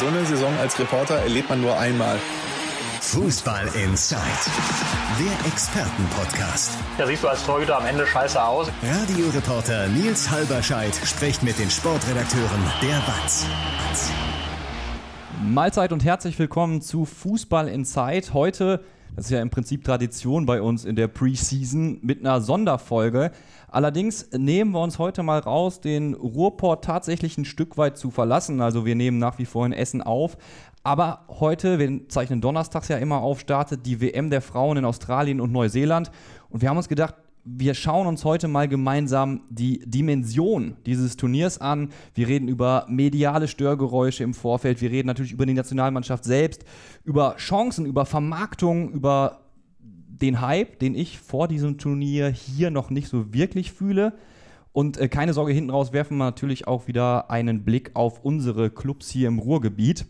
So eine Saison als Reporter erlebt man nur einmal. Fußball Inside, der Expertenpodcast. Da siehst du als Torhüter am Ende scheiße aus. Radioreporter Nils Halberscheid spricht mit den Sportredakteuren der WAZ. Mahlzeit und herzlich willkommen zu Fußball Inside. Heute, das ist ja im Prinzip Tradition bei uns in der Preseason, mit einer Sonderfolge. Allerdings nehmen wir uns heute mal raus, den Ruhrpott tatsächlich ein Stück weit zu verlassen. Also wir nehmen nach wie vor in Essen auf. Aber heute, wir zeichnen donnerstags ja immer auf, startet die WM der Frauen in Australien und Neuseeland. Und wir haben uns gedacht, wir schauen uns heute mal gemeinsam die Dimension dieses Turniers an. Wir reden über mediale Störgeräusche im Vorfeld. Wir reden natürlich über die Nationalmannschaft selbst, über Chancen, über Vermarktung, über den Hype, den ich vor diesem Turnier hier noch nicht so wirklich fühle. Und keine Sorge, hinten raus werfen wir natürlich auch wieder einen Blick auf unsere Clubs hier im Ruhrgebiet.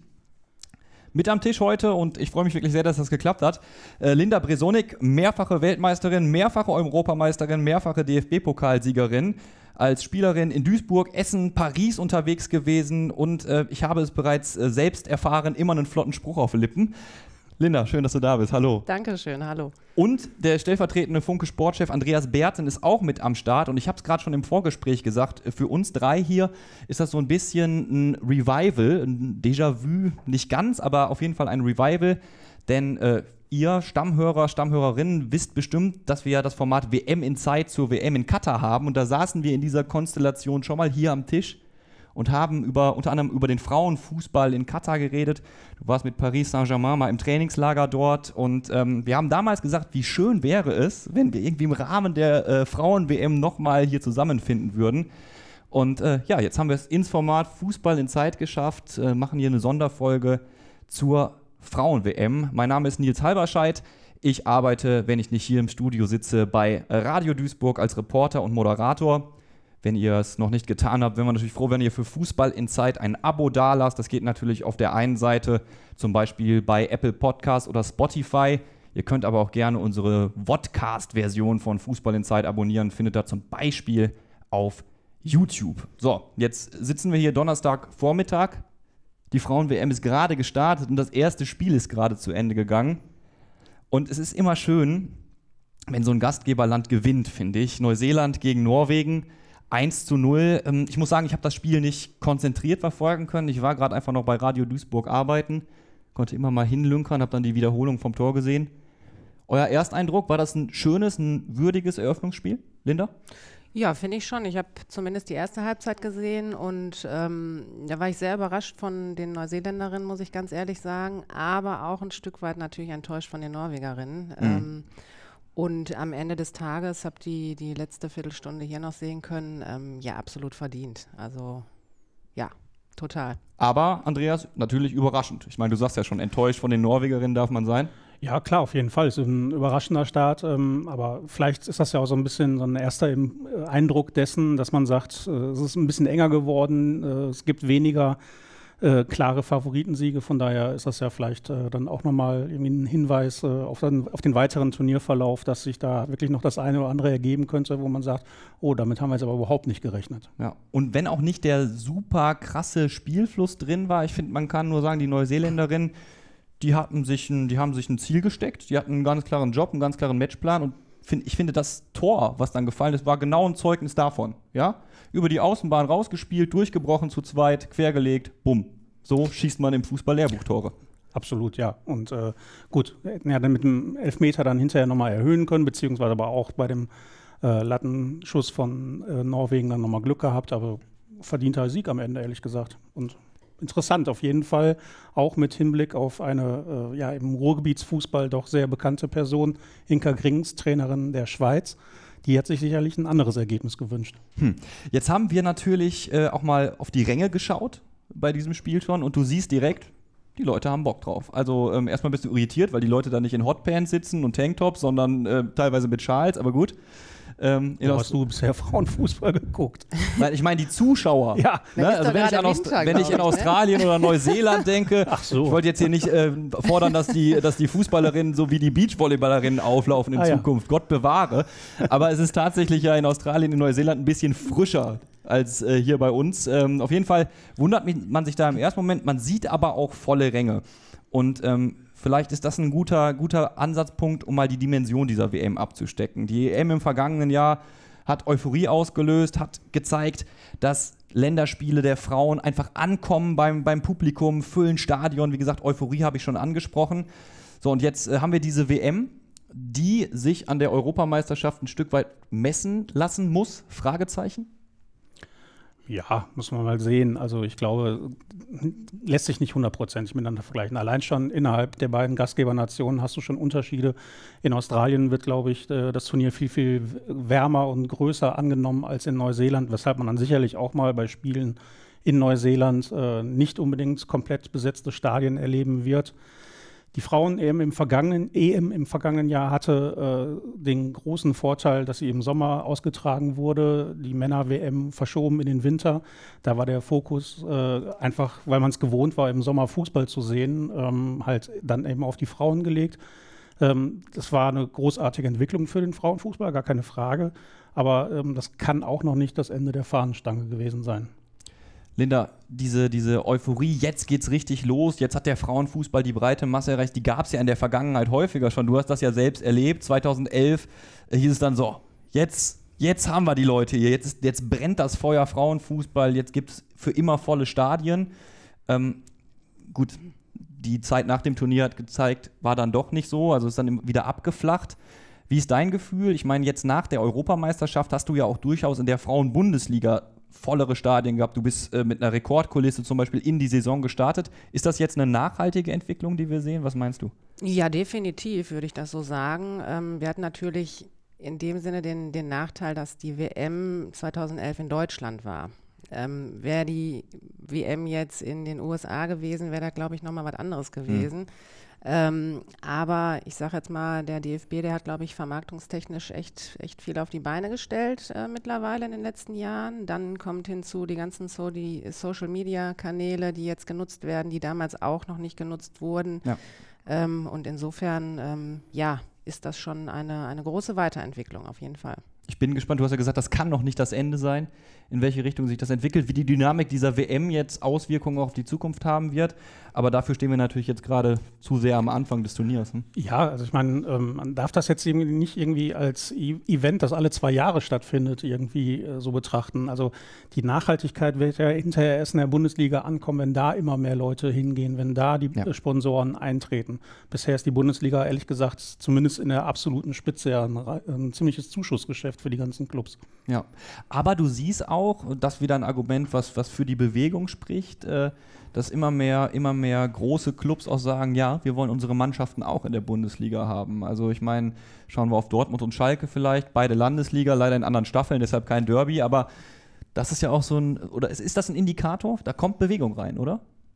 Mit am Tisch heute, und ich freue mich wirklich sehr, dass das geklappt hat, Linda Bresonik, mehrfache Weltmeisterin, mehrfache Europameisterin, mehrfache DFB-Pokalsiegerin, als Spielerin in Duisburg, Essen, Paris unterwegs gewesen und ich habe es bereits selbst erfahren, immer einen flotten Spruch auf den Lippen. Linda, schön, dass du da bist. Hallo. Dankeschön, hallo. Und der stellvertretende Funke-Sportchef Andreas Berten ist auch mit am Start. Und ich habe es gerade schon im Vorgespräch gesagt, für uns drei hier ist das so ein bisschen ein Revival, ein Déjà-vu, nicht ganz, aber auf jeden Fall ein Revival. Denn ihr Stammhörer, Stammhörerinnen wisst bestimmt, dass wir ja das Format WM in Zeit zur WM in Katar haben. Und da saßen wir in dieser Konstellation schon mal hier am Tisch und haben unter anderem über den Frauenfußball in Katar geredet. Du warst mit Paris Saint-Germain mal im Trainingslager dort und wir haben damals gesagt, wie schön wäre es, wenn wir irgendwie im Rahmen der Frauen-WM nochmal hier zusammenfinden würden. Und jetzt haben wir es ins Format Fußball in Zeit geschafft, machen hier eine Sonderfolge zur Frauen-WM. Mein Name ist Nils Halberscheid. Ich arbeite, wenn ich nicht hier im Studio sitze, bei Radio Duisburg als Reporter und Moderator. Wenn ihr es noch nicht getan habt, wären wir natürlich froh, wenn ihr für Fußball in Zeit ein Abo dalasst. Das geht natürlich auf der einen Seite, zum Beispiel bei Apple Podcasts oder Spotify. Ihr könnt aber auch gerne unsere Vodcast-Version von Fußball in Zeit abonnieren. Findet ihr zum Beispiel auf YouTube. So, jetzt sitzen wir hier Donnerstagvormittag. Die Frauen-WM ist gerade gestartet und das erste Spiel ist gerade zu Ende gegangen. Und es ist immer schön, wenn so ein Gastgeberland gewinnt, finde ich. Neuseeland gegen Norwegen. 1:0. Ich muss sagen, ich habe das Spiel nicht konzentriert verfolgen können. Ich war gerade einfach noch bei Radio Duisburg arbeiten, konnte immer mal hinlünkern, habe dann die Wiederholung vom Tor gesehen. Euer Ersteindruck, war das ein schönes, ein würdiges Eröffnungsspiel, Linda? Ja, finde ich schon. Ich habe zumindest die erste Halbzeit gesehen und da war ich sehr überrascht von den Neuseeländerinnen, muss ich ganz ehrlich sagen, aber auch ein Stück weit natürlich enttäuscht von den Norwegerinnen. Und am Ende des Tages, habt ihr die letzte Viertelstunde hier noch sehen können, ja, absolut verdient. Also, ja, total. Aber, Andreas, natürlich überraschend. Ich meine, du sagst ja schon, enttäuscht von den Norwegerinnen darf man sein. Ja, klar, auf jeden Fall. Es ist ein überraschender Start, aber vielleicht ist das ja auch so ein bisschen so ein erster Eindruck dessen, dass man sagt, es ist ein bisschen enger geworden, es gibt weniger klare Favoritensiege, von daher ist das ja vielleicht dann auch nochmal irgendwie ein Hinweis auf den weiteren Turnierverlauf, dass sich da wirklich noch das eine oder andere ergeben könnte, wo man sagt, oh, damit haben wir jetzt aber überhaupt nicht gerechnet. Ja. Und wenn auch nicht der super krasse Spielfluss drin war, ich finde, man kann nur sagen, die Neuseeländerinnen, die haben sich ein Ziel gesteckt, die hatten einen ganz klaren Job, einen ganz klaren Matchplan und ich finde, das Tor, was dann gefallen ist, war genau ein Zeugnis davon. Ja? Über die Außenbahn rausgespielt, durchgebrochen zu zweit, quergelegt, bumm. So schießt man im Fußball-Lehrbuch Tore. Absolut, ja. Und gut, hätten ja dann mit dem Elfmeter dann hinterher nochmal erhöhen können, beziehungsweise aber auch bei dem Lattenschuss von Norwegen dann nochmal Glück gehabt, aber verdienter Sieg am Ende, ehrlich gesagt. Und interessant auf jeden Fall, auch mit Hinblick auf eine im Ruhrgebietsfußball doch sehr bekannte Person, Inka Grings, Trainerin der Schweiz. Die hat sich sicherlich ein anderes Ergebnis gewünscht. Jetzt haben wir natürlich auch mal auf die Ränge geschaut bei diesem Spiel schon und du siehst direkt, die Leute haben Bock drauf. Also erstmal bist du irritiert, weil die Leute da nicht in Hotpants sitzen und Tanktops, sondern teilweise mit Schals, aber gut. Hast du bisher Frauenfußball geguckt? Weil ich meine, die Zuschauer. Ja. Ne? Also wenn ich in Australien oder Neuseeland denke, ach so. Ich wollte jetzt hier nicht fordern, dass die Fußballerinnen so wie die Beachvolleyballerinnen auflaufen in Zukunft. Gott bewahre. Aber es ist tatsächlich ja in Australien, in Neuseeland ein bisschen frischer als hier bei uns. Auf jeden Fall wundert man sich da im ersten Moment, man sieht aber auch volle Ränge. Und vielleicht ist das ein guter Ansatzpunkt, um mal die Dimension dieser WM abzustecken. Die EM im vergangenen Jahr hat Euphorie ausgelöst, hat gezeigt, dass Länderspiele der Frauen einfach ankommen beim Publikum, füllen Stadion. Wie gesagt, Euphorie habe ich schon angesprochen. So, und jetzt haben wir diese WM, die sich an der Europameisterschaft ein Stück weit messen lassen muss? Fragezeichen? Ja, muss man mal sehen. Also ich glaube, lässt sich nicht 100% miteinander vergleichen. Allein schon innerhalb der beiden Gastgebernationen hast du schon Unterschiede. In Australien wird, glaube ich, das Turnier viel, viel wärmer und größer angenommen als in Neuseeland, weshalb man dann sicherlich auch mal bei Spielen in Neuseeland nicht unbedingt komplett besetzte Stadien erleben wird. Die Frauen-EM im vergangenen Jahr hatte den großen Vorteil, dass sie im Sommer ausgetragen wurde, die Männer-WM verschoben in den Winter. Da war der Fokus einfach, weil man es gewohnt war, im Sommer Fußball zu sehen, halt dann eben auf die Frauen gelegt. Das war eine großartige Entwicklung für den Frauenfußball, gar keine Frage. Aber das kann auch noch nicht das Ende der Fahnenstange gewesen sein. Linda, diese Euphorie, jetzt geht's richtig los, jetzt hat der Frauenfußball die breite Masse erreicht, die gab es ja in der Vergangenheit häufiger schon, du hast das ja selbst erlebt, 2011 hieß es dann so, jetzt haben wir die Leute hier, jetzt brennt das Feuer Frauenfußball, jetzt gibt es für immer volle Stadien. Gut, die Zeit nach dem Turnier hat gezeigt, war dann doch nicht so, also ist dann wieder abgeflacht. Wie ist dein Gefühl? Ich meine, jetzt nach der Europameisterschaft hast du ja auch durchaus in der Frauenbundesliga vollere Stadien gehabt. Du bist mit einer Rekordkulisse zum Beispiel in die Saison gestartet. Ist das jetzt eine nachhaltige Entwicklung, die wir sehen? Was meinst du? Ja, definitiv würde ich das so sagen. Wir hatten natürlich in dem Sinne den Nachteil, dass die WM 2011 in Deutschland war. Wäre die WM jetzt in den USA gewesen, wäre da, glaube ich, nochmal was anderes gewesen. Aber ich sage jetzt mal, der DFB, der hat, glaube ich, vermarktungstechnisch echt viel auf die Beine gestellt mittlerweile in den letzten Jahren. Dann kommt hinzu die ganzen die Social-Media-Kanäle, die jetzt genutzt werden, die damals auch noch nicht genutzt wurden. Ja. Und insofern, ist das schon eine große Weiterentwicklung auf jeden Fall. Ich bin gespannt, du hast ja gesagt, das kann noch nicht das Ende sein, in welche Richtung sich das entwickelt, wie die Dynamik dieser WM jetzt Auswirkungen auf die Zukunft haben wird. Aber dafür stehen wir natürlich jetzt gerade zu sehr am Anfang des Turniers. Ja, also ich meine, man darf das jetzt nicht irgendwie als Event, das alle 2 Jahre stattfindet, irgendwie so betrachten. Also die Nachhaltigkeit wird ja hinterher erst in der Bundesliga ankommen, wenn da immer mehr Leute hingehen, wenn da die Sponsoren eintreten. Bisher ist die Bundesliga, ehrlich gesagt, zumindest in der absoluten Spitze ja ein ziemliches Zuschussgeschäft für die ganzen Clubs. Ja, aber du siehst auch, das ist wieder ein Argument, was für die Bewegung spricht, dass immer mehr große Clubs auch sagen, ja, wir wollen unsere Mannschaften auch in der Bundesliga haben. Also ich meine, schauen wir auf Dortmund und Schalke vielleicht, beide Landesliga, leider in anderen Staffeln, deshalb kein Derby, aber das ist ja auch so oder ist das ein Indikator? Da kommt Bewegung rein, oder?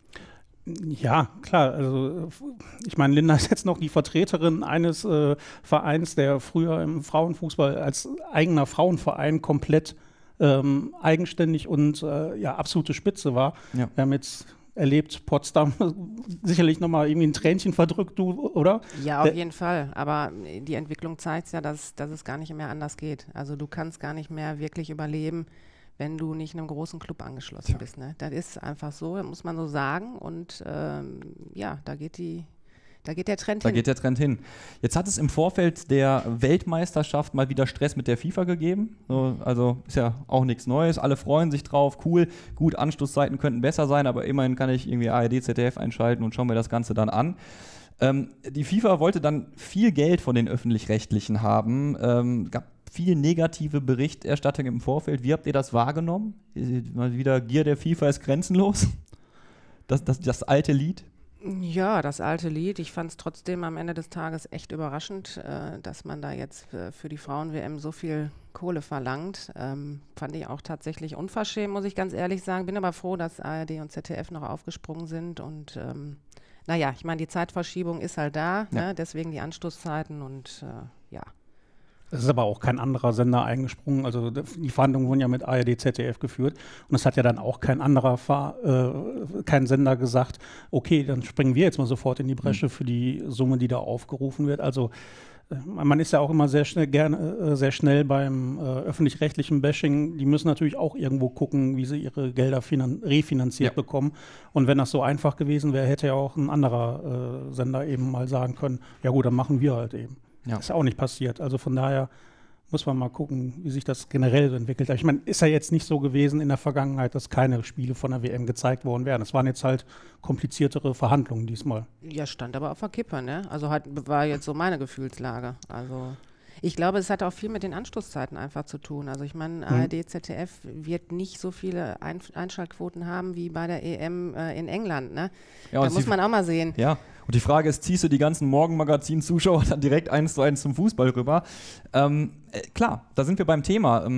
Ja, klar. Also ich meine, Linda ist jetzt noch die Vertreterin eines Vereins, der früher im Frauenfußball als eigener Frauenverein komplett eigenständig und absolute Spitze war. Ja. Wir haben jetzt erlebt, Potsdam, sicherlich nochmal irgendwie ein Tränchen verdrückt, du, oder? Ja, auf jeden Fall. Aber die Entwicklung zeigt ja, dass es gar nicht mehr anders geht. Also du kannst gar nicht mehr wirklich überleben, wenn du nicht einem großen Club angeschlossen bist. Ne? Das ist einfach so, muss man so sagen. Und da geht der Trend hin. Da geht der Trend hin. Jetzt hat es im Vorfeld der Weltmeisterschaft mal wieder Stress mit der FIFA gegeben. So, also ist ja auch nichts Neues. Alle freuen sich drauf. Cool. Gut, Anschlusszeiten könnten besser sein, aber immerhin kann ich irgendwie ARD, ZDF einschalten und schaue mir das Ganze dann an. Die FIFA wollte dann viel Geld von den Öffentlich-Rechtlichen haben. Gab viel negative Berichterstattung im Vorfeld. Wie habt ihr das wahrgenommen? Mal wieder Gier der FIFA ist grenzenlos? Das alte Lied? Ja, das alte Lied. Ich fand es trotzdem am Ende des Tages echt überraschend, dass man da jetzt für die Frauen-WM so viel Kohle verlangt. Fand ich auch tatsächlich unverschämt, muss ich ganz ehrlich sagen. Bin aber froh, dass ARD und ZDF noch aufgesprungen sind. Und ich meine, die Zeitverschiebung ist halt da, ne? Deswegen die Anstoßzeiten und Es ist aber auch kein anderer Sender eingesprungen. Also die Verhandlungen wurden ja mit ARD, ZDF geführt. Und es hat ja dann auch kein Sender gesagt, okay, dann springen wir jetzt mal sofort in die Bresche für die Summe, die da aufgerufen wird. Also Man ist ja auch immer sehr schnell beim öffentlich-rechtlichen Bashing. Die müssen natürlich auch irgendwo gucken, wie sie ihre Gelder refinanziert bekommen. Und wenn das so einfach gewesen wäre, hätte ja auch ein anderer Sender eben mal sagen können, ja gut, dann machen wir halt eben. Ja. Ist ja auch nicht passiert. Also von daher muss man mal gucken, wie sich das generell so entwickelt. Ich meine, ist ja jetzt nicht so gewesen in der Vergangenheit, dass keine Spiele von der WM gezeigt worden wären. Es waren jetzt halt kompliziertere Verhandlungen diesmal. Ja, stand aber auf der Kippe, ne? Also war jetzt so meine Gefühlslage. Also ich glaube, es hat auch viel mit den Anstoßzeiten einfach zu tun. Also ich meine, ARD, ZDF wird nicht so viele Einschaltquoten haben wie bei der EM in England, ne? Ja, da muss man auch mal sehen. Ja, und die Frage ist, ziehst du die ganzen Morgenmagazin-Zuschauer dann direkt 1:1 zum Fußball rüber? Klar, da sind wir beim Thema.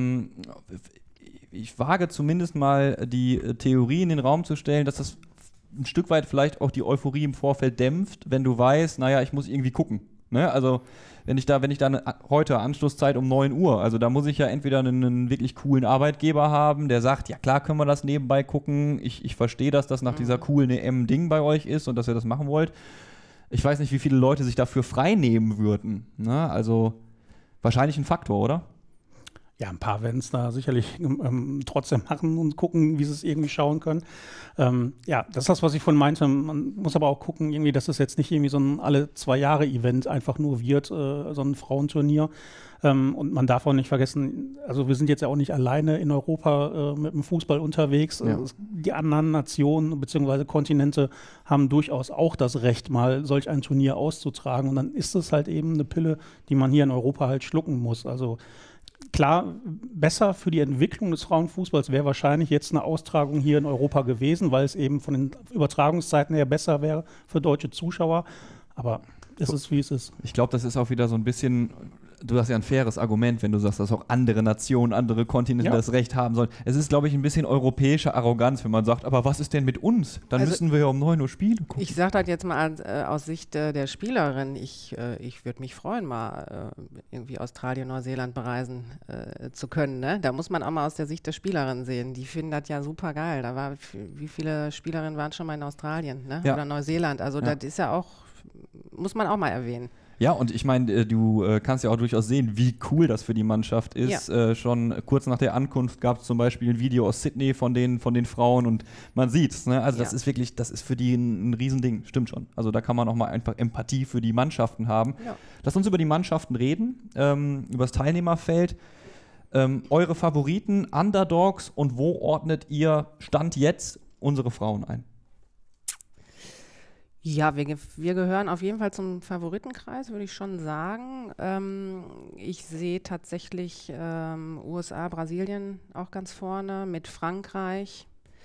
Ich wage zumindest mal die Theorie in den Raum zu stellen, dass das ein Stück weit vielleicht auch die Euphorie im Vorfeld dämpft, wenn du weißt, naja, ich muss irgendwie gucken. Ne? Also wenn ich da heute Anschlusszeit um 9 Uhr, also da muss ich ja entweder einen wirklich coolen Arbeitgeber haben, der sagt, ja klar können wir das nebenbei gucken, ich verstehe, dass das nach dieser coolen EM-Ding bei euch ist und dass ihr das machen wollt. Ich weiß nicht, wie viele Leute sich dafür frei nehmen würden. Ne? Also wahrscheinlich ein Faktor, oder? Ja, ein paar werden es da sicherlich trotzdem machen und gucken, wie sie es irgendwie schauen können. Ja, das ist das, was ich vorhin meinte. Man muss aber auch gucken, irgendwie, dass es jetzt nicht irgendwie so ein alle-2-Jahre-Event einfach nur wird, so ein Frauenturnier. Und man darf auch nicht vergessen, also wir sind jetzt ja auch nicht alleine in Europa mit dem Fußball unterwegs. Ja. Die anderen Nationen bzw. Kontinente haben durchaus auch das Recht, mal solch ein Turnier auszutragen. Und dann ist es halt eben eine Pille, die man hier in Europa halt schlucken muss. Also klar, besser für die Entwicklung des Frauenfußballs wäre wahrscheinlich jetzt eine Austragung hier in Europa gewesen, weil es eben von den Übertragungszeiten her besser wäre für deutsche Zuschauer. Aber es ist, wie es ist. Ich glaube, das ist auch wieder so ein bisschen, du hast ja ein faires Argument, wenn du sagst, dass auch andere Nationen, andere Kontinente das Recht haben sollen. Es ist, glaube ich, ein bisschen europäische Arroganz, wenn man sagt, aber was ist denn mit uns? Dann müssen wir ja um 9 Uhr spielen gucken. Ich sage das jetzt mal aus Sicht der Spielerin. Ich würde mich freuen, mal irgendwie Australien, Neuseeland bereisen zu können. Ne? Da muss man auch mal aus der Sicht der Spielerin sehen. Die finden das ja super geil. Wie viele Spielerinnen waren schon mal in Australien, ne? Oder Neuseeland? Also das ist ja auch, muss man auch mal erwähnen. Ja, und ich meine, du kannst ja auch durchaus sehen, wie cool das für die Mannschaft ist. Ja. Schon kurz nach der Ankunft gab es zum Beispiel ein Video aus Sydney von den Frauen und man sieht's. Ne? Also das ist wirklich, das ist für die ein Riesending, stimmt schon. Also da kann man auch mal einfach Empathie für die Mannschaften haben. Ja. Lass uns über die Mannschaften reden, über das Teilnehmerfeld. Eure Favoriten, Underdogs und wo ordnet ihr Stand jetzt unsere Frauen ein? Ja, wir gehören auf jeden Fall zum Favoritenkreis, würde ich schon sagen. Ich sehe tatsächlich USA, Brasilien auch ganz vorne, mit Frankreich,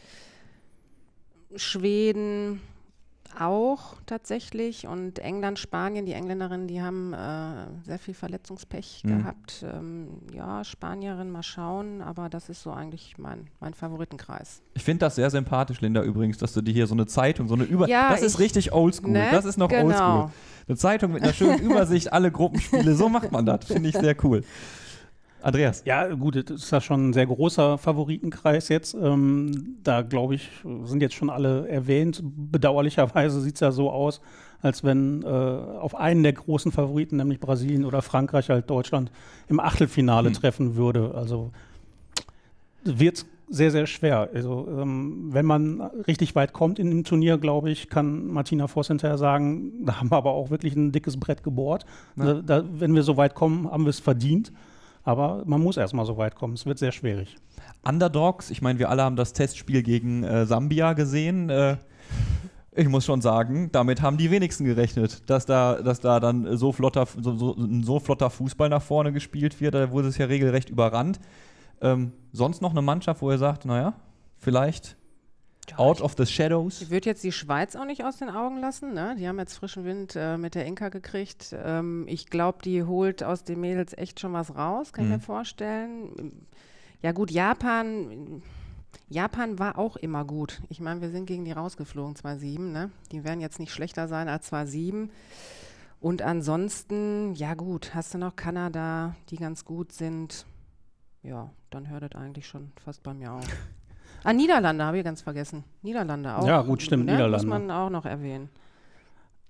Schweden auch tatsächlich und England, Spanien. Die Engländerinnen, die haben sehr viel Verletzungspech gehabt. Ja, Spanierin, mal schauen, aber das ist so eigentlich mein Favoritenkreis. Ich finde das sehr sympathisch, Linda, übrigens, dass du dir hier so eine Zeitung, das ist richtig oldschool, ne? Das ist noch oldschool. Eine Zeitung mit einer schönen Übersicht, alle Gruppenspiele, so macht man das, finde ich sehr cool. Andreas? Ja, gut, das ist ja schon ein sehr großer Favoritenkreis jetzt. Da, glaube ich, sind jetzt schon alle erwähnt. Bedauerlicherweise sieht es ja so aus, als wenn auf einen der großen Favoriten, nämlich Brasilien oder Frankreich, halt Deutschland im Achtelfinale treffen würde. Also wird sehr, sehr schwer. Also wenn man richtig weit kommt in dem Turnier, glaube ich, kann Martina Voss hinterher sagen, da haben wir aber auch wirklich ein dickes Brett gebohrt. Ja. Wenn wir so weit kommen, haben wir es verdient. Aber man muss erstmal so weit kommen. Es wird sehr schwierig. Underdogs, ich meine, wir alle haben das Testspiel gegen Sambia gesehen. Ich muss schon sagen, damit haben die wenigsten gerechnet, dass da dann ein so flotter Fußball nach vorne gespielt wird. Da wurde es ja regelrecht überrannt. Sonst noch eine Mannschaft, wo ihr sagt, naja, vielleicht out of the shadows? Ich würde jetzt die Schweiz auch nicht aus den Augen lassen. Ne? Die haben jetzt frischen Wind mit der Inka gekriegt. Ich glaube, die holt aus den Mädels echt schon was raus, kann ich mir vorstellen. Ja gut, Japan war auch immer gut. Ich meine, wir sind gegen die rausgeflogen, 2-7. Ne? Die werden jetzt nicht schlechter sein als 2-7. Und ansonsten, ja gut, hast du noch Kanada, die ganz gut sind. Ja, dann hört das eigentlich schon fast bei mir auf. Niederlande habe ich ganz vergessen. Niederlande auch. Ja, gut, stimmt, ne? Niederlande. Muss man auch noch erwähnen.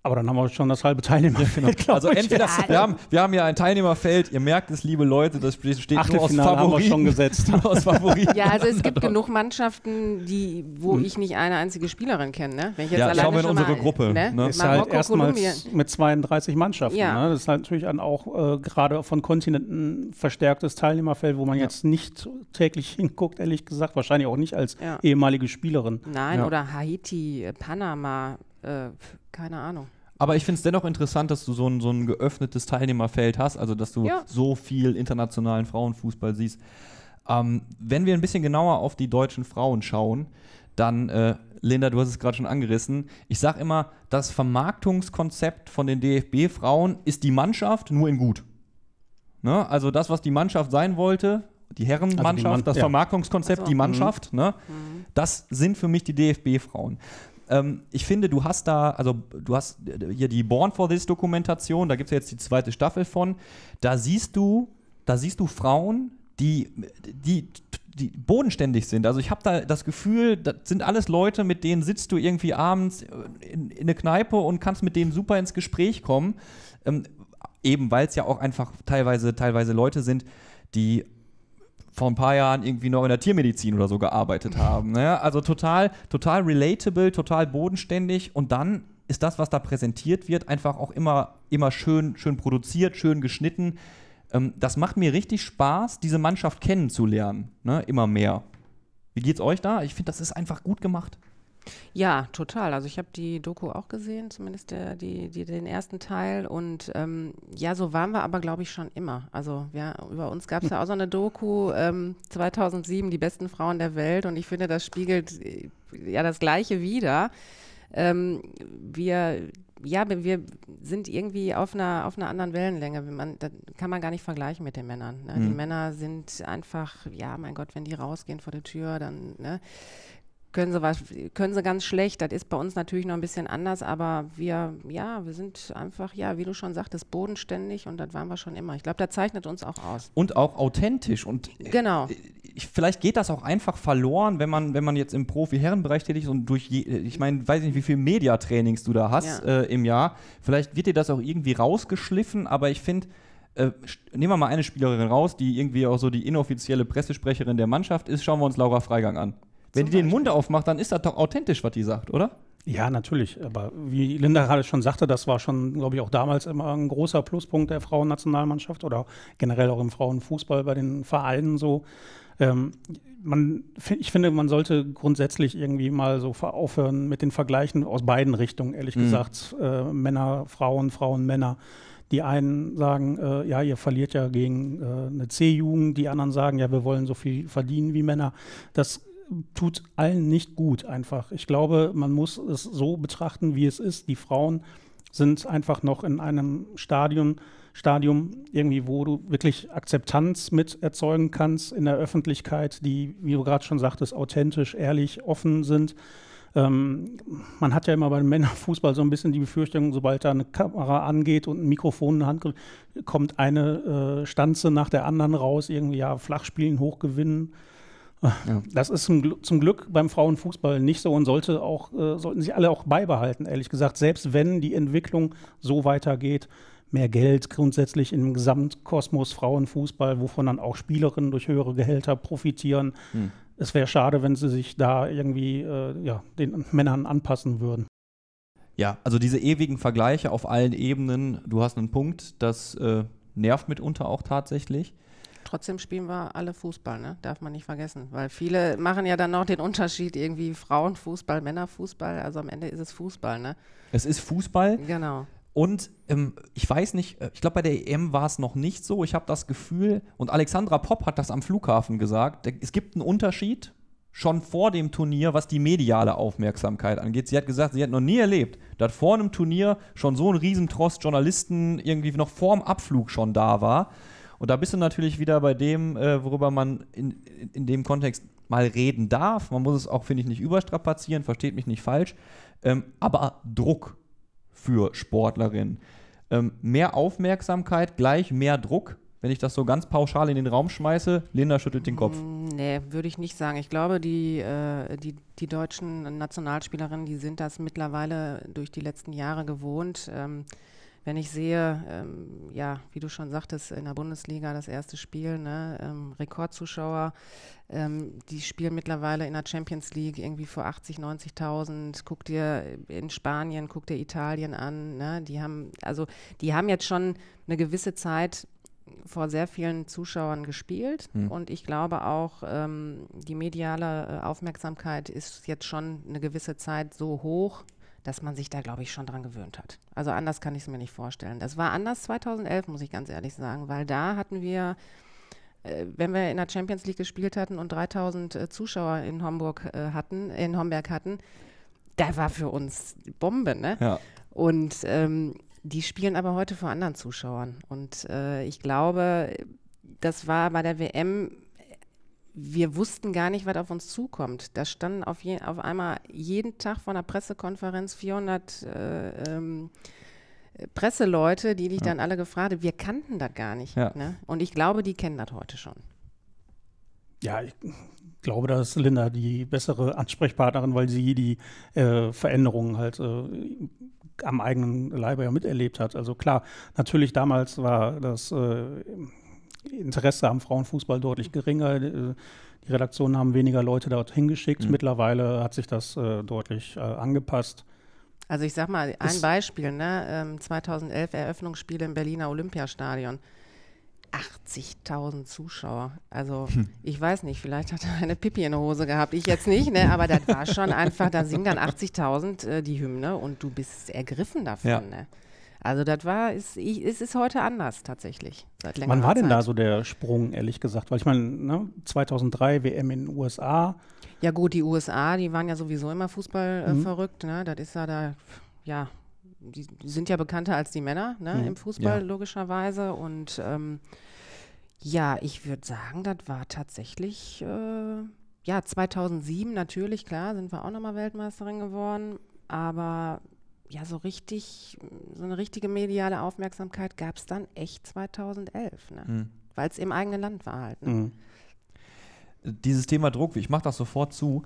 Aber dann haben wir schon das halbe Teilnehmerfeld, glaub Also ich. entweder, wir haben ja ein Teilnehmerfeld, ihr merkt es, liebe Leute, das steht nur aus Achtelfinale haben wir Favoriten. schon gesetzt. Nur aus Favoriten. Ja, also es gibt genug Mannschaften, wo ich nicht eine einzige Spielerin kenne. Ne? Wenn ich jetzt Ja, alleine schauen wir in schon unsere mal, Gruppe, ne? Ist Marokko, halt erstmals Kolumbien. mit 32 Mannschaften. Ja. Ne? Das ist halt natürlich auch gerade von Kontinenten verstärktes Teilnehmerfeld, wo man jetzt nicht täglich hinguckt, ehrlich gesagt. Wahrscheinlich auch nicht als ehemalige Spielerin. Nein, Ja. oder Haiti, Panama, keine Ahnung. Aber ich finde es dennoch interessant, dass du so ein geöffnetes Teilnehmerfeld hast, also dass du so viel internationalen Frauenfußball siehst. Wenn wir ein bisschen genauer auf die deutschen Frauen schauen, dann, Linda, du hast es gerade schon angerissen, ich sage immer, das Vermarktungskonzept von den DFB-Frauen ist die Mannschaft nur in gut. Ne? Also das, was die Mannschaft sein wollte, die Herrenmannschaft, das Vermarktungskonzept, die Mannschaft, ne? Das sind für mich die DFB-Frauen. Ich finde, du hast hier die Born for This Dokumentation, da gibt es ja jetzt die 2. Staffel von, da siehst du Frauen, die bodenständig sind. Also ich habe da das Gefühl, das sind alles Leute, mit denen sitzt du irgendwie abends in eine Kneipe und kannst mit denen super ins Gespräch kommen. Eben weil es ja auch einfach teilweise Leute sind, die vor ein paar Jahren irgendwie noch in der Tiermedizin oder so gearbeitet haben. Ne? Also total relatable, total bodenständig und dann ist das, was da präsentiert wird, einfach auch immer schön produziert, schön geschnitten. Das macht mir richtig Spaß, diese Mannschaft kennenzulernen, ne? Immer mehr. Wie geht's euch da? Ich finde, das ist einfach gut gemacht. Ja, total. Also ich habe die Doku auch gesehen, zumindest den ersten Teil. Und so waren wir aber, glaube ich, schon immer. Also über uns gab es ja auch so eine Doku, 2007, die besten Frauen der Welt. Und ich finde, das spiegelt das Gleiche wider. Wir sind irgendwie auf einer anderen Wellenlänge. Das kann man gar nicht vergleichen mit den Männern. Ne? Die Männer sind einfach, mein Gott, wenn die rausgehen vor der Tür, dann können sie ganz schlecht. Das ist bei uns natürlich noch ein bisschen anders, aber wir sind einfach, wie du schon sagtest, bodenständig und das waren wir schon immer. Ich glaube, das zeichnet uns auch aus. Und auch authentisch. Und genau. Vielleicht geht das auch einfach verloren, wenn man jetzt im Profi-Herrenbereich tätig ist und ich meine, weiß nicht, wie viele Mediatrainings du da hast im Jahr. Vielleicht wird dir das auch irgendwie rausgeschliffen, aber ich finde, nehmen wir mal eine Spielerin raus, die irgendwie auch so die inoffizielle Pressesprecherin der Mannschaft ist, schauen wir uns Laura Freigang an. Wenn die den Mund aufmacht, dann ist das doch authentisch, was die sagt, oder? Ja, natürlich. Aber wie Linda gerade schon sagte, das war schon, glaube ich, auch damals immer ein großer Pluspunkt der Frauennationalmannschaft oder generell auch im Frauenfußball bei den Vereinen so. Ich finde, man sollte grundsätzlich irgendwie mal so aufhören mit den Vergleichen aus beiden Richtungen, ehrlich gesagt. Männer, Frauen, Frauen, Männer. Die einen sagen, ihr verliert ja gegen eine C-Jugend. Die anderen sagen, wir wollen so viel verdienen wie Männer. Das tut allen nicht gut einfach. Ich glaube, man muss es so betrachten, wie es ist. Die Frauen sind einfach noch in einem Stadium irgendwie, wo du wirklich Akzeptanz mit erzeugen kannst in der Öffentlichkeit, die, wie du gerade schon sagtest, authentisch, ehrlich, offen sind. Man hat ja immer beim Männerfußball so ein bisschen die Befürchtung, sobald da eine Kamera angeht und ein Mikrofon in der Hand kommt eine Stanze nach der anderen raus, irgendwie Flachspielen, hochgewinnen. Ja. Das ist zum Glück beim Frauenfußball nicht so und sollten sie alle auch beibehalten, ehrlich gesagt. Selbst wenn die Entwicklung so weitergeht, mehr Geld grundsätzlich im Gesamtkosmos Frauenfußball, wovon dann auch Spielerinnen durch höhere Gehälter profitieren. Es wäre schade, wenn sie sich da irgendwie den Männern anpassen würden. Ja, also diese ewigen Vergleiche auf allen Ebenen, du hast einen Punkt, das nervt mitunter auch tatsächlich. Trotzdem spielen wir alle Fußball, ne? Darf man nicht vergessen, weil viele machen ja dann noch den Unterschied irgendwie Frauenfußball, Männerfußball, also am Ende ist es Fußball, ne? Es ist Fußball. Genau. Und ich weiß nicht, ich glaube bei der EM war es noch nicht so, ich habe das Gefühl, und Alexandra Popp hat das am Flughafen gesagt, es gibt einen Unterschied schon vor dem Turnier, was die mediale Aufmerksamkeit angeht. Sie hat gesagt, sie hat noch nie erlebt, dass vor einem Turnier schon so ein Riesentrost Journalisten irgendwie noch vorm Abflug schon da war. Und da bist du natürlich wieder bei dem, worüber man in dem Kontext mal reden darf. Man muss es auch, finde ich, nicht überstrapazieren, versteht mich nicht falsch. Aber Druck für Sportlerinnen. Mehr Aufmerksamkeit gleich mehr Druck. Wenn ich das so ganz pauschal in den Raum schmeiße, Linda schüttelt den Kopf. Nee, würde ich nicht sagen. Ich glaube, die deutschen Nationalspielerinnen, die sind das mittlerweile durch die letzten Jahre gewohnt. Wenn ich sehe, ja, wie du schon sagtest, in der Bundesliga das erste Spiel, ne, Rekordzuschauer, die spielen mittlerweile in der Champions League irgendwie vor 80.000, 90.000. Guck dir in Spanien, guck dir Italien an. Ne, die haben jetzt schon eine gewisse Zeit vor sehr vielen Zuschauern gespielt und ich glaube auch, die mediale Aufmerksamkeit ist jetzt schon eine gewisse Zeit so hoch, dass man sich da, glaube ich, schon dran gewöhnt hat. Also anders kann ich es mir nicht vorstellen. Das war anders 2011, muss ich ganz ehrlich sagen, weil da hatten wir, wenn wir in der Champions League gespielt hatten und 3.000 Zuschauer in Homberg hatten, da war für uns Bombe, ne? Ja. Und die spielen aber heute vor anderen Zuschauern. Und ich glaube, das war bei der WM, wir wussten gar nicht, was auf uns zukommt. Da standen auf einmal jeden Tag vor einer Pressekonferenz 400 Presseleute, die dich dann alle gefragt haben. Wir kannten das gar nicht. Ja. Ne? Und ich glaube, die kennen das heute schon. Ja, ich glaube, da ist Linda die bessere Ansprechpartnerin, weil sie die Veränderungen halt am eigenen Leibe ja miterlebt hat. Also klar, natürlich damals war das Interesse am Frauenfußball deutlich geringer. Die Redaktionen haben weniger Leute dorthin geschickt. Mittlerweile hat sich das deutlich angepasst. Also ich sag mal, ein Beispiel, ne? 2011 Eröffnungsspiele im Berliner Olympiastadion. 80.000 Zuschauer. Also ich weiß nicht, vielleicht hat er eine Pipi in der Hose gehabt. Ich jetzt nicht, ne? Aber das war schon einfach, da singen dann 80.000 die Hymne und du bist ergriffen davon. Ja. Ne? Also es ist heute anders tatsächlich. Seit längerer Wann war denn Zeit. da so der Sprung, ehrlich gesagt? Weil ich meine, ne, 2003 WM in den USA. Ja gut, die USA, die waren ja sowieso immer Fußball verrückt. Ne? Das ist ja, die sind ja bekannter als die Männer, ne? Im Fußball logischerweise. Und ja, ich würde sagen, das war tatsächlich, 2007 natürlich, klar, sind wir auch nochmal Weltmeisterin geworden. Aber ja, so eine richtige mediale Aufmerksamkeit gab es dann echt 2011, ne? Weil es im eigenen Land war halt. Ne? Dieses Thema Druck, ich mache das sofort zu.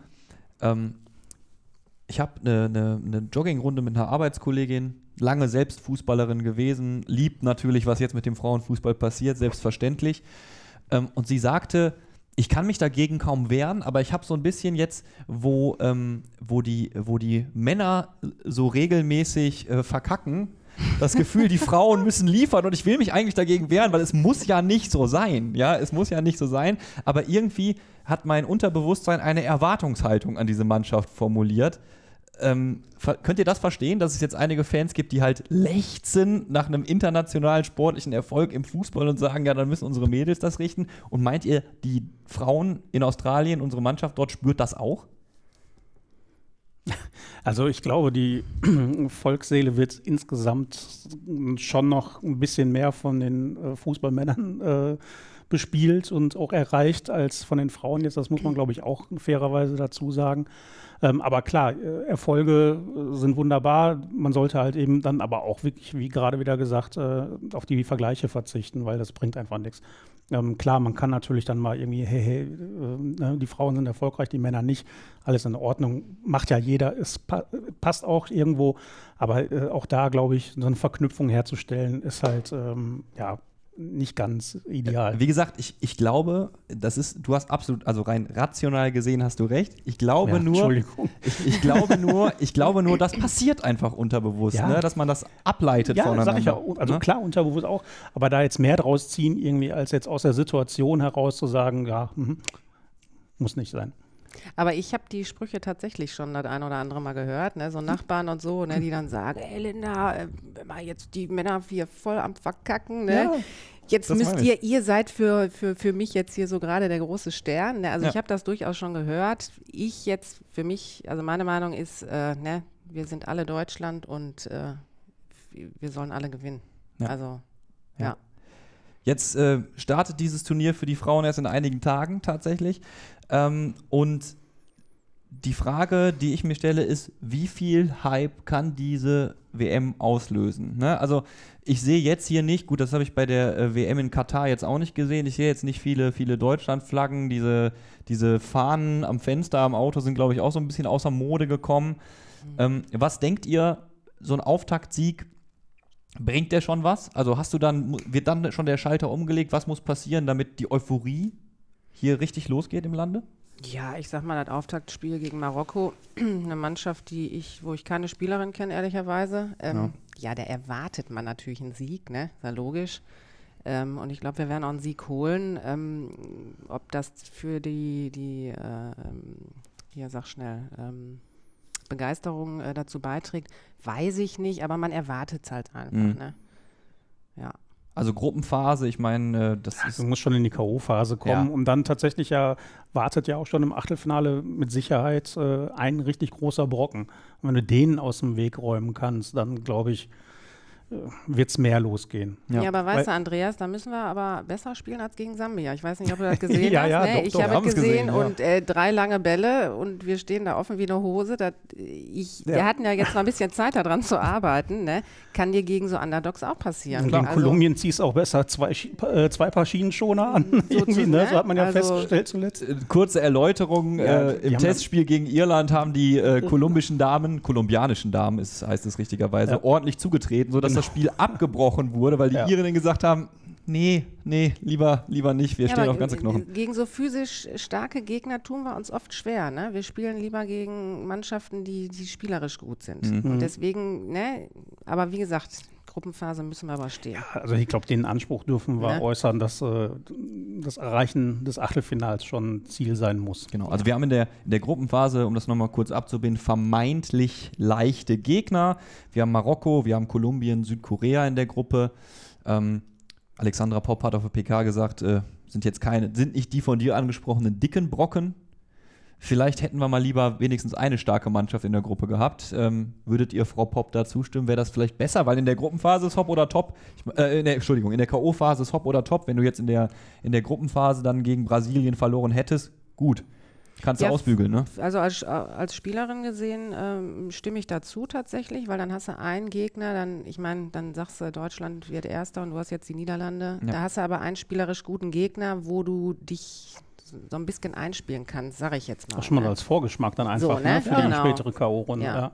Ich habe eine Joggingrunde mit einer Arbeitskollegin, lange selbst Fußballerin gewesen, liebt natürlich, was jetzt mit dem Frauenfußball passiert, selbstverständlich. Und sie sagte, ich kann mich dagegen kaum wehren, aber ich habe so ein bisschen jetzt, wo die Männer so regelmäßig verkacken, das Gefühl, die Frauen müssen liefern und ich will mich eigentlich dagegen wehren, weil es muss ja nicht so sein. Ja, es muss ja nicht so sein, aber irgendwie hat mein Unterbewusstsein eine Erwartungshaltung an diese Mannschaft formuliert. Könnt ihr das verstehen, dass es jetzt einige Fans gibt, die halt lechzen nach einem internationalen sportlichen Erfolg im Fußball und sagen, ja, dann müssen unsere Mädels das richten? Und meint ihr, die Frauen in Australien, unsere Mannschaft dort, spürt das auch? Also ich glaube, die Volksseele wird insgesamt schon noch ein bisschen mehr von den Fußballmännern bespielt und auch erreicht als von den Frauen jetzt. Das muss man, glaube ich, auch fairerweise dazu sagen. Aber klar, Erfolge sind wunderbar. Man sollte halt eben dann aber auch wirklich, wie gerade wieder gesagt, auf die Vergleiche verzichten, weil das bringt einfach nichts. Klar, man kann natürlich dann mal irgendwie, die Frauen sind erfolgreich, die Männer nicht. Alles in Ordnung, macht ja jeder. Es passt auch irgendwo. Aber auch da, glaube ich, so eine Verknüpfung herzustellen, ist halt, nicht ganz ideal. Wie gesagt, ich glaube, du hast absolut, also rein rational gesehen hast du recht. Ich glaube ich glaube nur, das passiert einfach unterbewusst, ne? Dass man das ableitet voneinander. Ja, sag ich ja, also klar, unterbewusst auch, aber da jetzt mehr draus ziehen, irgendwie, als jetzt aus der Situation heraus zu sagen, ja, muss nicht sein. Aber ich habe die Sprüche tatsächlich schon das ein oder andere Mal gehört, ne? So Nachbarn und so, ne? Die dann sagen, ey Linda, mal jetzt die Männer hier voll am Verkacken, ne? Ja, jetzt müsst ihr seid für mich jetzt hier so gerade der große Stern, ne? Also ich habe das durchaus schon gehört. Ich jetzt für mich, also meine Meinung ist, ne? Wir sind alle Deutschland und wir sollen alle gewinnen. Ja. Also, ja. Jetzt startet dieses Turnier für die Frauen erst in einigen Tagen tatsächlich. Und die Frage, die ich mir stelle, ist, wie viel Hype kann diese WM auslösen? Ne? Also ich sehe jetzt hier nicht, gut, das habe ich bei der WM in Katar jetzt auch nicht gesehen, ich sehe jetzt nicht viele Deutschlandflaggen, diese Fahnen am Fenster, am Auto sind, glaube ich, auch so ein bisschen außer Mode gekommen. Was denkt ihr, so ein Auftaktsieg, bringt der schon was? Also wird dann schon der Schalter umgelegt, was muss passieren, damit die Euphorie hier richtig losgeht im Lande? Ja, ich sag mal, das Auftaktspiel gegen Marokko, eine Mannschaft, wo ich keine Spielerin kenne, ehrlicherweise. Ja, da erwartet man natürlich einen Sieg, ne? Ist ja logisch. Und ich glaube, wir werden auch einen Sieg holen. Ob das für die Begeisterung dazu beiträgt, weiß ich nicht, aber man erwartet es halt einfach, ne? Ja. Also Gruppenphase, ich meine, du musst schon in die K.O.-Phase kommen und dann tatsächlich wartet ja auch schon im Achtelfinale mit Sicherheit ein richtig großer Brocken. Und wenn du den aus dem Weg räumen kannst, dann glaube ich, wird es mehr losgehen. Ja, aber weißt du, Andreas, da müssen wir aber besser spielen als gegen Sambia. Ich weiß nicht, ob du das gesehen hast. Ja, ne? doch, ich habe es gesehen ja. Und 3 lange Bälle und wir stehen da offen wie eine Hose. Wir hatten ja jetzt noch ein bisschen Zeit daran zu arbeiten. Ne? Kann dir gegen so Underdogs auch passieren. Und gegen Kolumbien ziehst du auch besser 2 Paar Schienenschoner an. So hat man ja festgestellt zuletzt. Kurze Erläuterung, im Testspiel gegen Irland haben die kolumbianischen Damen, heißt es richtigerweise, ordentlich zugetreten, sodass das Spiel abgebrochen wurde, weil die Irinnen gesagt haben, nee, lieber nicht, wir stehen auf ganze Knochen. Gegen so physisch starke Gegner tun wir uns oft schwer, ne? Wir spielen lieber gegen Mannschaften, die spielerisch gut sind. Und deswegen, ne, aber wie gesagt, Gruppenphase müssen wir aber stehen. Ja, also ich glaube, den Anspruch dürfen wir äußern, dass das Erreichen des Achtelfinals schon Ziel sein muss. Genau, also wir haben in der Gruppenphase, um das nochmal kurz abzubinden, vermeintlich leichte Gegner. Wir haben Marokko, wir haben Kolumbien, Südkorea in der Gruppe. Alexandra Popp hat auf der PK gesagt, sind nicht die von dir angesprochenen dicken Brocken. Vielleicht hätten wir mal lieber wenigstens eine starke Mannschaft in der Gruppe gehabt. Würdet ihr, Frau Popp, da zustimmen? Wäre das vielleicht besser? Weil in der Gruppenphase ist Hop oder Top. In der K.O.-Phase ist Hop oder Top. Wenn du jetzt in der Gruppenphase dann gegen Brasilien verloren hättest, gut. Kannst du ausbügeln, ne? Also als Spielerin gesehen stimme ich dazu tatsächlich, weil dann hast du einen Gegner, dann sagst du, Deutschland wird Erster und du hast jetzt die Niederlande. Ja. Da hast du aber einen spielerisch guten Gegner, wo du dich so ein bisschen einspielen kannst, sage ich jetzt mal. Auch schon mal als Vorgeschmack dann einfach, so, ne? Für die spätere K.O.-Runde. Ja.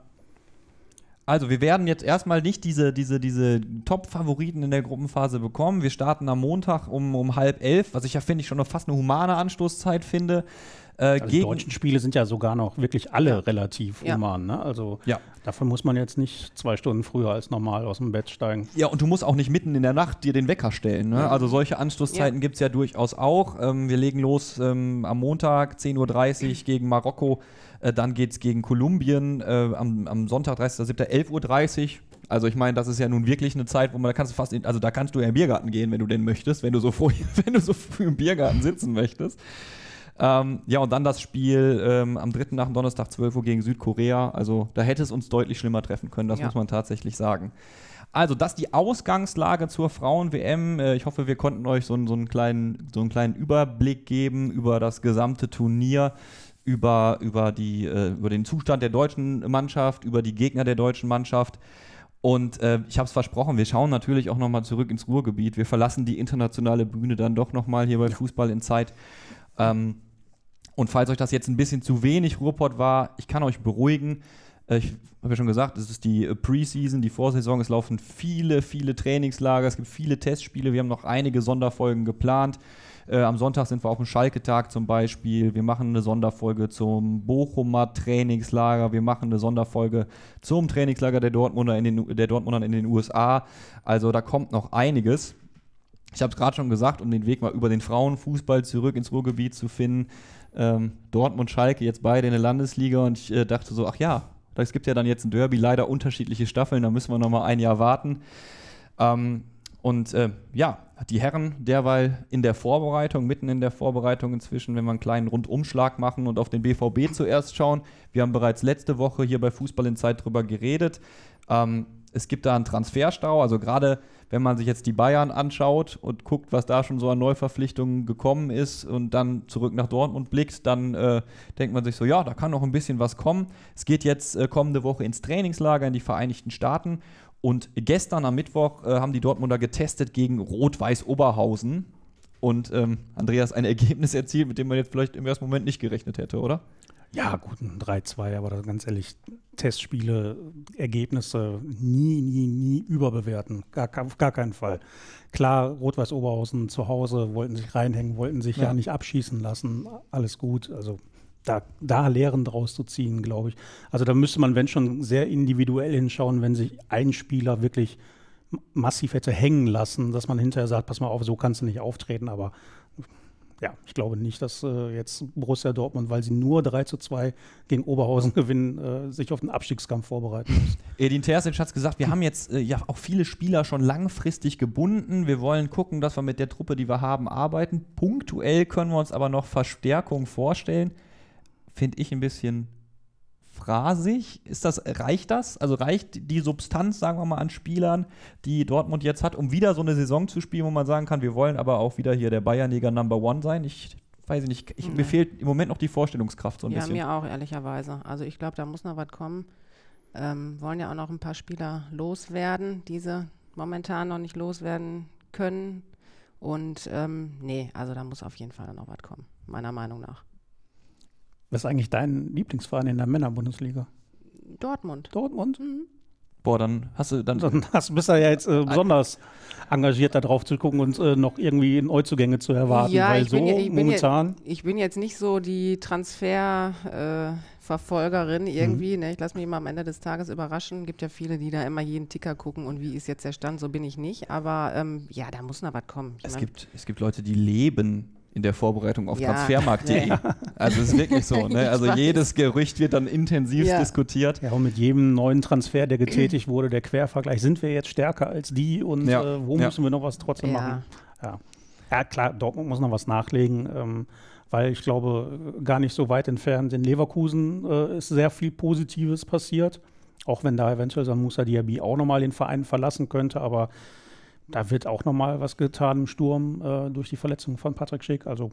Also wir werden jetzt erstmal nicht diese Top-Favoriten in der Gruppenphase bekommen. Wir starten am Montag um 10:30, was ich ja, finde ich, schon fast eine humane Anstoßzeit finde. Die deutschen Spiele sind ja sogar noch wirklich alle relativ human. Ne? Also davon muss man jetzt nicht 2 Stunden früher als normal aus dem Bett steigen. Ja, und du musst auch nicht mitten in der Nacht dir den Wecker stellen. Ne? Also solche Anstoßzeiten gibt es ja durchaus auch. Wir legen los am Montag 10:30 Uhr gegen Marokko. Dann geht es gegen Kolumbien am Sonntag 30.07. 11:30 Uhr. Also ich meine, das ist ja nun wirklich eine Zeit, wo da kannst du ja im Biergarten gehen, wenn du den möchtest, wenn du so früh im Biergarten sitzen möchtest. Und dann das Spiel am 3. nach dem Donnerstag 12 Uhr gegen Südkorea. Also da hätte es uns deutlich schlimmer treffen können, das muss man tatsächlich sagen. Also das ist die Ausgangslage zur Frauen-WM. Ich hoffe, wir konnten euch so einen kleinen Überblick geben über das gesamte Turnier, über den Zustand der deutschen Mannschaft, über die Gegner der deutschen Mannschaft. Und ich habe es versprochen, wir schauen natürlich auch nochmal zurück ins Ruhrgebiet. Wir verlassen die internationale Bühne dann doch nochmal hier bei Fußball in Zeit. Und falls euch das jetzt ein bisschen zu wenig Ruhrpott war, ich kann euch beruhigen. Ich habe ja schon gesagt, es ist die Preseason, die Vorsaison. Es laufen viele Trainingslager, es gibt viele Testspiele. Wir haben noch einige Sonderfolgen geplant. Am Sonntag sind wir auf dem Schalke-Tag zum Beispiel. Wir machen eine Sonderfolge zum Bochumer Trainingslager. Wir machen eine Sonderfolge zum Trainingslager der Dortmunder in den USA. Also da kommt noch einiges. Ich habe es gerade schon gesagt, um den Weg mal über den Frauenfußball zurück ins Ruhrgebiet zu finden. Dortmund, Schalke, jetzt beide in der Landesliga. Und ich dachte so, ach ja, es gibt ja dann jetzt ein Derby, leider unterschiedliche Staffeln. Da müssen wir noch mal ein Jahr warten. Die Herren derweil mitten in der Vorbereitung inzwischen, wenn wir einen kleinen Rundumschlag machen und auf den BVB zuerst schauen. Wir haben bereits letzte Woche hier bei Fußball in Zeit drüber geredet. Es gibt da einen Transferstau, also gerade wenn man sich jetzt die Bayern anschaut und guckt, was da schon so an Neuverpflichtungen gekommen ist und dann zurück nach Dortmund blickt, dann denkt man sich so, ja, da kann noch ein bisschen was kommen. Es geht jetzt kommende Woche ins Trainingslager in die Vereinigten Staaten und gestern am Mittwoch haben die Dortmunder getestet gegen Rot-Weiß Oberhausen und Andreas ein Ergebnis erzielt, mit dem man jetzt vielleicht im ersten Moment nicht gerechnet hätte, oder? Ja, gut, ein 3-2, aber ganz ehrlich, Testspiele, Ergebnisse nie überbewerten. Auf gar keinen Fall. Klar, Rot-Weiß Oberhausen zu Hause, wollten sich reinhängen, wollten sich ja nicht abschießen lassen. Alles gut. Also da Lehren draus zu ziehen, glaube ich. Also da müsste man, wenn schon, sehr individuell hinschauen, wenn sich ein Spieler wirklich massiv hätte hängen lassen, dass man hinterher sagt, pass mal auf, so kannst du nicht auftreten, aber ja, ich glaube nicht, dass jetzt Borussia Dortmund, weil sie nur 3-2 gegen Oberhausen gewinnen, sich auf den Abstiegskampf vorbereiten muss. Edin Terzic hat gesagt, wir haben jetzt ja auch viele Spieler schon langfristig gebunden. Wir wollen gucken, dass wir mit der Truppe, die wir haben, arbeiten. Punktuell können wir uns aber noch Verstärkung vorstellen. Finde ich ein bisschen phrasig. Reicht das? Also reicht die Substanz, sagen wir mal, an Spielern, die Dortmund jetzt hat, um wieder so eine Saison zu spielen, wo man sagen kann, wir wollen aber auch wieder hier der Bayernjäger Number One sein? Ich weiß nicht, mir fehlt im Moment noch die Vorstellungskraft so ein bisschen. Ja, mir auch, ehrlicherweise. Also ich glaube, da muss noch was kommen. Wollen ja auch noch ein paar Spieler loswerden, die sie momentan noch nicht loswerden können. Und nee, also da muss auf jeden Fall noch was kommen, meiner Meinung nach. Was ist eigentlich dein Lieblingsverein in der Männerbundesliga? Dortmund. Dortmund? Mhm. Boah, dann hast du bist du ja jetzt besonders engagiert, da drauf zu gucken und noch irgendwie Neuzugänge zu erwarten. Ja, weil momentan. Ich bin jetzt nicht so die Transferverfolgerin irgendwie. Ne? Ich lasse mich immer am Ende des Tages überraschen. Gibt ja viele, die da immer jeden Ticker gucken und wie ist jetzt der Stand. So bin ich nicht. Aber ja, da muss noch was kommen. Es gibt Leute, die leben in der Vorbereitung auf Transfermarkt.de. Ja. Also es ist wirklich so. Ne? Also jedes Gerücht wird dann intensiv diskutiert. Ja, und mit jedem neuen Transfer, der getätigt wurde, der Quervergleich, sind wir jetzt stärker als die und wo müssen wir noch was trotzdem machen? Ja, klar, Dortmund muss noch was nachlegen, weil ich glaube, gar nicht so weit entfernt in Leverkusen ist sehr viel Positives passiert. Auch wenn da eventuell so ein Moussa Diaby auch nochmal den Verein verlassen könnte, aber da wird auch nochmal was getan im Sturm durch die Verletzung von Patrick Schick. Also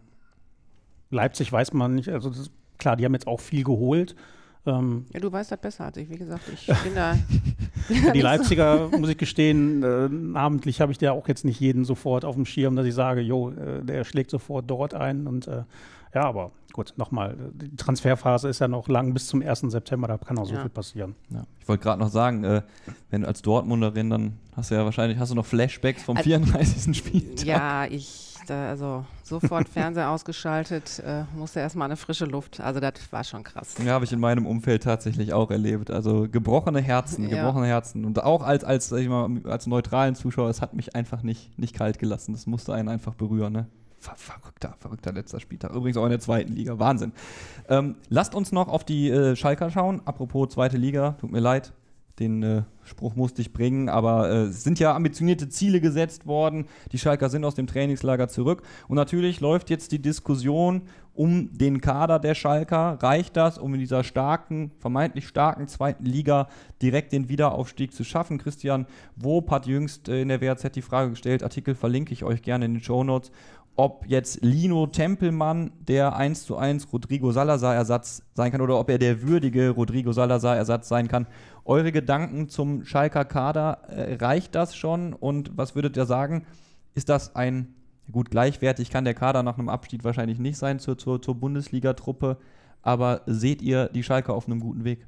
Leipzig weiß man nicht. Also klar, die haben jetzt auch viel geholt. Ja, du weißt das besser als ich. Wie gesagt, ich bin da. Die Leipziger, muss ich gestehen, namentlich habe ich da auch jetzt nicht jeden sofort auf dem Schirm, dass ich sage, der schlägt sofort dort ein. Und ja, aber gut, nochmal, die Transferphase ist ja noch lang bis zum 1. September, da kann auch so viel passieren. Ja. Ich wollte gerade noch sagen, wenn du als Dortmunderin, dann hast du noch Flashbacks vom 34. Spieltag. Ja, also sofort Fernseher ausgeschaltet, musste erstmal eine frische Luft. Also das war schon krass. Ja, habe ich in meinem Umfeld tatsächlich auch erlebt. Also gebrochene Herzen. Und auch als neutralen Zuschauer, es hat mich einfach nicht kalt gelassen. Das musste einen einfach berühren, ne? Verrückter letzter Spieltag. Übrigens auch in der zweiten Liga. Wahnsinn. Lasst uns noch auf die Schalker schauen. Apropos zweite Liga, tut mir leid. Den Spruch musste ich bringen, aber es sind ja ambitionierte Ziele gesetzt worden. Die Schalker sind aus dem Trainingslager zurück. Und natürlich läuft jetzt die Diskussion um den Kader der Schalker. Reicht das, um in dieser vermeintlich starken zweiten Liga direkt den Wiederaufstieg zu schaffen? Christian Wob hat jüngst in der WAZ die Frage gestellt, Artikel verlinke ich euch gerne in den Shownotes, ob jetzt Lino Tempelmann der 1:1 Rodrigo Salazar-Ersatz sein kann oder ob er der würdige Rodrigo Salazar-Ersatz sein kann. Eure Gedanken zum Schalker Kader, reicht das schon? Und was würdet ihr sagen? Ist das gleichwertig kann der Kader nach einem Abstieg wahrscheinlich nicht sein zur Bundesliga-Truppe, aber seht ihr die Schalker auf einem guten Weg?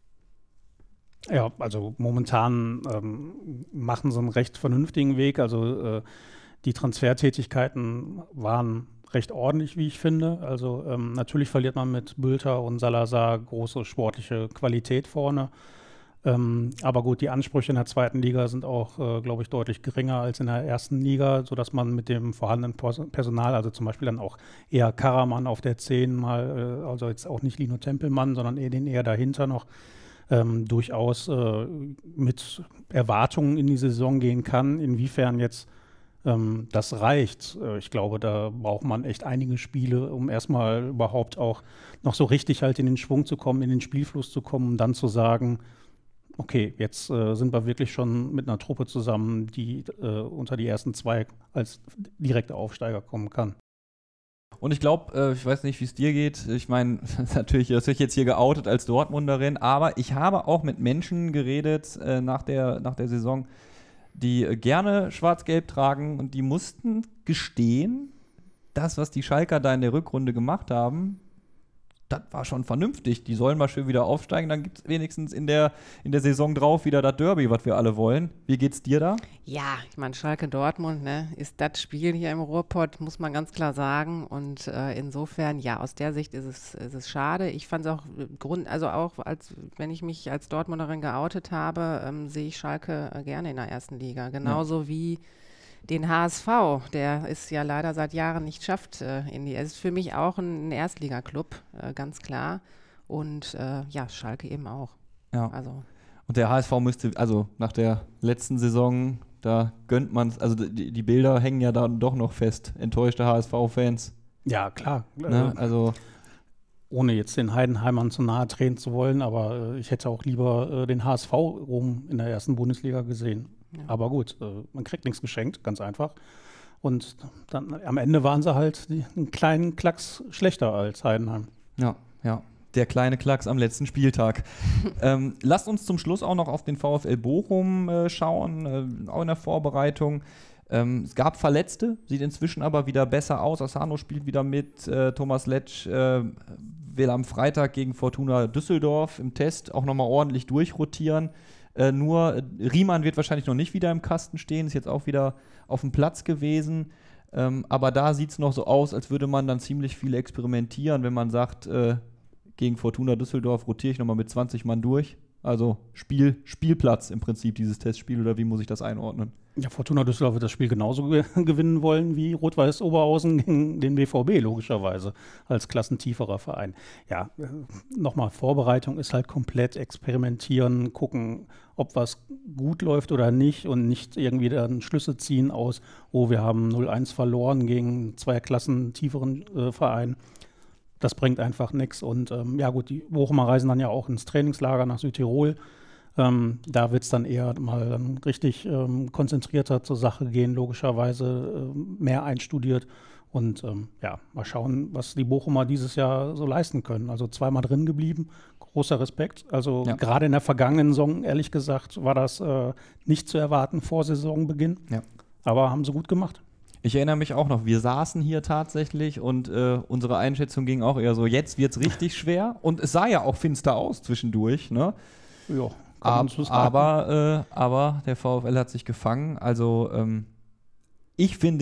Ja, also momentan machen sie einen recht vernünftigen Weg, also die Transfertätigkeiten waren recht ordentlich, wie ich finde. Also natürlich verliert man mit Bülter und Salazar große sportliche Qualität vorne. Aber gut, die Ansprüche in der zweiten Liga sind auch, glaube ich, deutlich geringer als in der ersten Liga, sodass man mit dem vorhandenen Personal, also zum Beispiel dann auch eher Karaman auf der 10 mal, also jetzt auch nicht Lino Tempelmann, sondern eher dahinter noch, durchaus mit Erwartungen in die Saison gehen kann. Inwiefern jetzt das reicht. Ich glaube, da braucht man echt einige Spiele, um erstmal überhaupt auch noch so richtig halt in den Schwung zu kommen, in den Spielfluss zu kommen, um dann zu sagen, okay, jetzt sind wir wirklich schon mit einer Truppe zusammen, die unter die ersten 2 als direkter Aufsteiger kommen kann. Und ich glaube, ich weiß nicht, wie es dir geht. Ich meine, natürlich, das wird jetzt hier geoutet als Dortmunderin, aber ich habe auch mit Menschen geredet nach der Saison, die gerne schwarz-gelb tragen und die mussten gestehen, das, was die Schalker da in der Rückrunde gemacht haben, das war schon vernünftig. Die sollen mal schön wieder aufsteigen, dann gibt es wenigstens in der Saison drauf wieder das Derby, was wir alle wollen. Wie geht's dir da? Ja, ich meine, Schalke-Dortmund, ne, ist das Spiel hier im Ruhrpott, muss man ganz klar sagen. Und insofern, ja, aus der Sicht ist es schade. Ich fand es auch wenn ich mich als Dortmunderin geoutet habe, sehe ich Schalke gerne in der ersten Liga. Genauso wie den HSV, der es ja leider seit Jahren nicht schafft. Es ist für mich auch ein Erstligaklub, ganz klar. Und Schalke eben auch. Ja. Also. Und der HSV müsste, also nach der letzten Saison, da gönnt man es, also die Bilder hängen ja dann doch noch fest. Enttäuschte HSV-Fans. Ja, klar. Ne? Also ohne jetzt den Heidenheimern zu nahe treten zu wollen, aber ich hätte auch lieber den HSV Rom in der ersten Bundesliga gesehen. Ja. Aber gut, man kriegt nichts geschenkt, ganz einfach. Und dann am Ende waren sie halt einen kleinen Klacks schlechter als Heidenheim. Ja. Der kleine Klacks am letzten Spieltag. Lasst uns zum Schluss auch noch auf den VfL Bochum schauen, auch in der Vorbereitung. Es gab Verletzte, sieht inzwischen aber wieder besser aus. Asano spielt wieder mit, Thomas Letsch will am Freitag gegen Fortuna Düsseldorf im Test auch nochmal ordentlich durchrotieren. Nur Riemann wird wahrscheinlich noch nicht wieder im Kasten stehen, ist jetzt auch wieder auf dem Platz gewesen. Aber da sieht es noch so aus, als würde man dann ziemlich viel experimentieren, wenn man sagt, gegen Fortuna Düsseldorf rotiere ich nochmal mit 20 Mann durch. Also Spielplatz im Prinzip, dieses Testspiel, oder wie muss ich das einordnen? Ja, Fortuna Düsseldorf wird das Spiel genauso gewinnen wollen wie Rot-Weiß Oberhausen gegen den BVB, logischerweise, als klassentieferer Verein. Ja, nochmal, Vorbereitung ist halt komplett experimentieren, gucken, ob was gut läuft oder nicht und nicht irgendwie dann Schlüsse ziehen aus, wir haben 0-1 verloren gegen 2 klassentieferen Verein. Das bringt einfach nichts. Und die Bochumer reisen dann ja auch ins Trainingslager nach Südtirol. Da wird es dann eher mal richtig konzentrierter zur Sache gehen, logischerweise mehr einstudiert. Und mal schauen, was die Bochumer dieses Jahr so leisten können. Also 2-mal drin geblieben, großer Respekt. Also gerade in der vergangenen Saison, ehrlich gesagt, war das nicht zu erwarten vor Saisonbeginn. Ja. Aber haben sie gut gemacht. Ich erinnere mich auch noch, wir saßen hier tatsächlich und unsere Einschätzung ging auch eher so, jetzt wird es richtig schwer. Und es sah ja auch finster aus zwischendurch, ne? Ja. Aber der VfL hat sich gefangen. Also ich gehe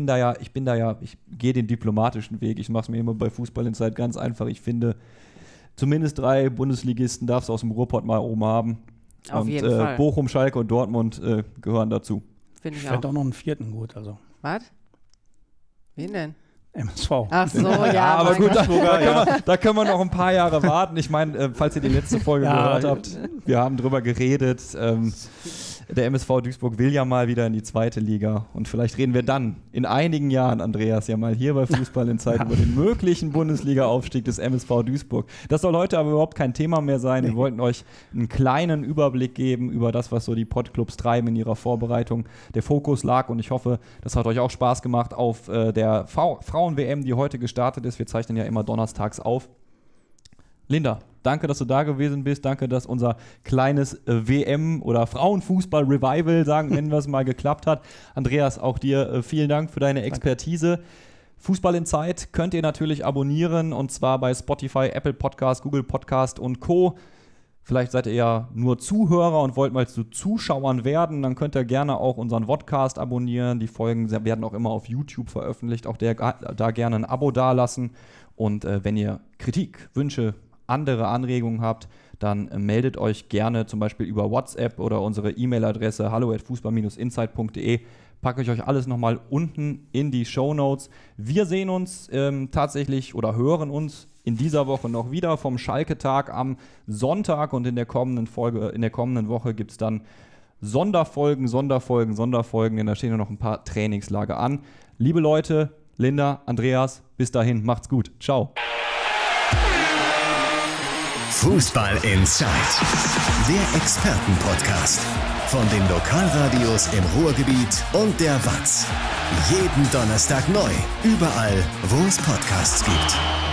den diplomatischen Weg. Ich mache es mir immer bei Fußball Insight ganz einfach. Ich finde, zumindest 3 Bundesligisten darfst du aus dem Ruhrpott mal oben haben. Auf jeden Fall. Bochum, Schalke und Dortmund gehören dazu. Finde ich fände auch noch einen 4. gut. Also. Was? Wen denn? MSV. Ach so, ja. Aber gut, da können wir noch ein paar Jahre warten. Ich meine, falls ihr die letzte Folge gehört habt, wir haben drüber geredet. Der MSV Duisburg will ja mal wieder in die 2. Liga. Und vielleicht reden wir dann in einigen Jahren, Andreas, ja mal hier bei Fußball Insight über den möglichen Bundesliga-Aufstieg des MSV Duisburg. Das soll heute aber überhaupt kein Thema mehr sein. Wir wollten euch einen kleinen Überblick geben über das, was so die Pottclubs treiben in ihrer Vorbereitung. Der Fokus lag, und ich hoffe, das hat euch auch Spaß gemacht, auf der Frauen-WM, die heute gestartet ist. Wir zeichnen ja immer donnerstags auf. Linda, danke, dass du da gewesen bist. Danke, dass unser kleines WM- oder Frauenfußball-Revival, nennen wir es mal, geklappt hat. Andreas, auch dir vielen Dank für deine Expertise. Danke. Fußball in Zeit könnt ihr natürlich abonnieren, und zwar bei Spotify, Apple Podcast, Google Podcast und Co. Vielleicht seid ihr ja nur Zuhörer und wollt mal zu Zuschauern werden, dann könnt ihr gerne auch unseren Vodcast abonnieren. Die Folgen werden auch immer auf YouTube veröffentlicht. Auch da gerne ein Abo dalassen. Und wenn ihr Kritik, Wünsche, andere Anregungen habt, dann meldet euch gerne zum Beispiel über WhatsApp oder unsere E-Mail-Adresse hallo@fußball-insight.de. Packe ich euch alles nochmal unten in die Shownotes. Wir sehen uns tatsächlich oder hören uns in dieser Woche noch wieder vom Schalke-Tag am Sonntag, und in der kommenden Woche gibt es dann Sonderfolgen, denn da stehen ja noch ein paar Trainingslager an. Liebe Leute, Linda, Andreas, bis dahin, macht's gut. Ciao. Fußball Inside, der Expertenpodcast von den Lokalradios im Ruhrgebiet und der WAZ. Jeden Donnerstag neu, überall, wo es Podcasts gibt.